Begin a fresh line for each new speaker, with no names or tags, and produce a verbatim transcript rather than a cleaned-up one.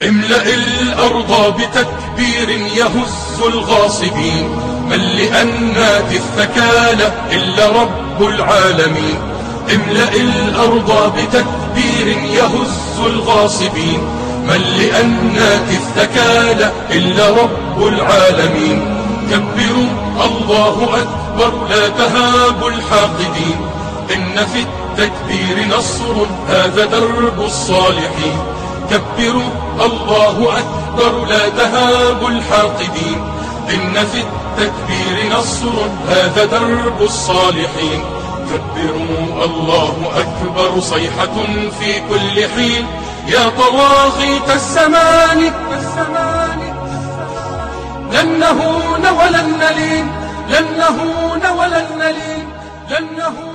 املأ الأرض بتكبير يهز الغاصبين، من لأنات الثكالى إلا رب العالمين. املأ الأرض بتكبير يهز الغاصبين، من لأنات الثكالى إلا رب العالمين. كبروا الله أكبر لا تهابوا الحاقدين، إن في التكبير نصر هذا درب الصالحين. كبروا الله أكبر لا تهابوا الحاقدين، إن في التكبير نصر هذا درب الصالحين. كبروا الله أكبر صيحة في كل حين، يا طواغيت الزمان لن نهون ولن نلين، لن نهون ولن نلين، لن نهون